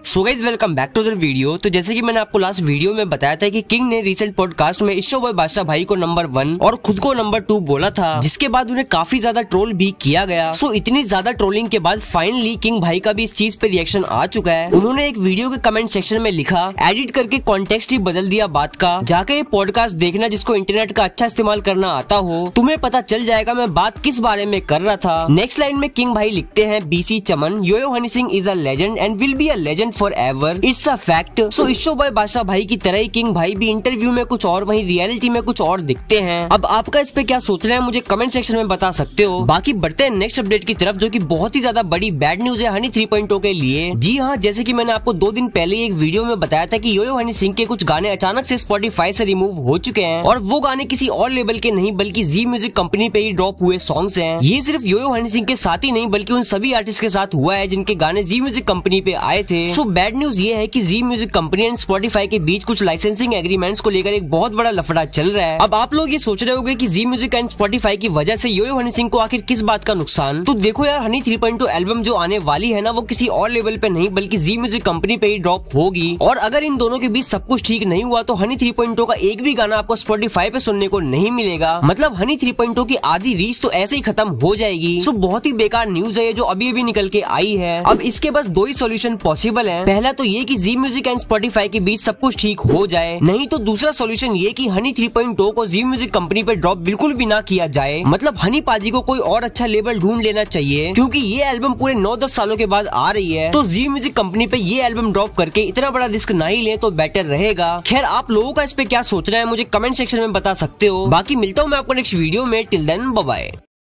So guys welcome back to the video. तो जैसे कि मैंने आपको लास्ट वीडियो में बताया था कि किंग ने रिसेंट पॉडकास्ट में इशो बॉय बादशाह भाई को नंबर 1 और खुद को नंबर 2 बोला था, जिसके बाद उन्हें काफी ज्यादा ट्रोल भी किया गया। सो इतनी ज्यादा ट्रोलिंग के बाद फाइनली किंग भाई का भी इस चीज पे रिएक्शन आ चुका है। उन्होंने एक वीडियो के कमेंट सेक्शन में लिखा, एडिट करके कॉन्टेक्स्ट ही बदल दिया बात का, जाके ये पॉडकास्ट देखना जिसको इंटरनेट का अच्छा इस्तेमाल करना आता हो, तुम्हें पता चल जाएगा मैं बात किस बारे में कर रहा था। नेक्स्ट लाइन में किंग भाई लिखते हैं, बीसी चमन, yo yo Honey Singh is a legend and will be a legend for ever, it's a fact. So इशो बॉय बादशाह भाई की तरह ही किंग भाई भी इंटरव्यू में कुछ और वहीं रियलिटी में कुछ और दिखते हैं। अब आपका इस पे क्या सोच रहे हैं मुझे कमेंट सेक्शन में बता सकते हो। बाकी बढ़ते हैं नेक्स्ट अपडेट की तरफ, जो कि बहुत ही ज्यादा बड़ी बैड न्यूज है हनी 3.0 के लिए। जी हाँ, जैसे कि मैंने आपको 2 दिन पहले एक वीडियो में बताया था कि योयो हनी सिंह के कुछ गाने अचानक से स्पॉटिफाई से रिमूव हो चुके हैं, और वो गाने किसी और लेवल के नहीं बल्कि जी म्यूजिक कंपनी पे ही ड्रॉप हुए सॉन्ग्स हैं। ये सिर्फ योयो हनी सिंह के साथ ही नहीं बल्कि उन सभी आर्टिस्ट के साथ हुआ है जिनके गाने जी म्यूजिक कंपनी पे आए थे। सो बैड न्यूज ये है कि Zee music company and Spotify के बीच कुछ लाइसेंसिंग एग्रीमेंट्स को लेकर एक बहुत बड़ा लफड़ा चल रहा है। अब आप लोग ये सोच रहे होंगे कि जी म्यूजिक एंड स्पॉटिफाई की वजह से योयो हनी सिंह को आखिर किस बात का नुकसान। तो देखो यार, हनी 3.0 एल्बम जो आने वाली है ना, वो किसी और लेवल पे नहीं बल्कि जी म्यूजिक कंपनी पे ही ड्रॉप होगी, और अगर इन दोनों के बीच सब कुछ ठीक नहीं हुआ तो हनी 3.0 का एक भी गाना आपको स्पॉटिफाई पे सुनने को नहीं मिलेगा। मतलब हनी 3.0 की आधी रीच तो ऐसे ही खत्म हो जाएगी। सो बहुत ही बेकार न्यूज है ये जो अभी अभी निकल के आई है। अब इसके बस 2 ही सोल्यूशन पॉसिबल है। पहला तो ये कि जी म्यूजिक एंड स्पॉटिफाई के बीच सब कुछ ठीक हो जाए, नहीं तो दूसरा सोल्यूशन ये कि हनी 3.0 को जी म्यूजिक कंपनी पे ड्रॉप बिल्कुल भी ना किया जाए। मतलब हनी पाजी को कोई और अच्छा लेबल ढूंढ लेना चाहिए, क्योंकि ये एल्बम पूरे 9-10 सालों के बाद आ रही है। तो जी म्यूजिक कंपनी पे ये एल्बम ड्रॉप करके इतना बड़ा रिस्क ना ही ले तो बेटर रहेगा। खैर आप लोगों का इस पे क्या सोच रहे हैं मुझे कमेंट सेक्शन में बता सकते हो। बाकी मिलता हूँ मैं आपको नेक्स्ट वीडियो में। Till then bye bye.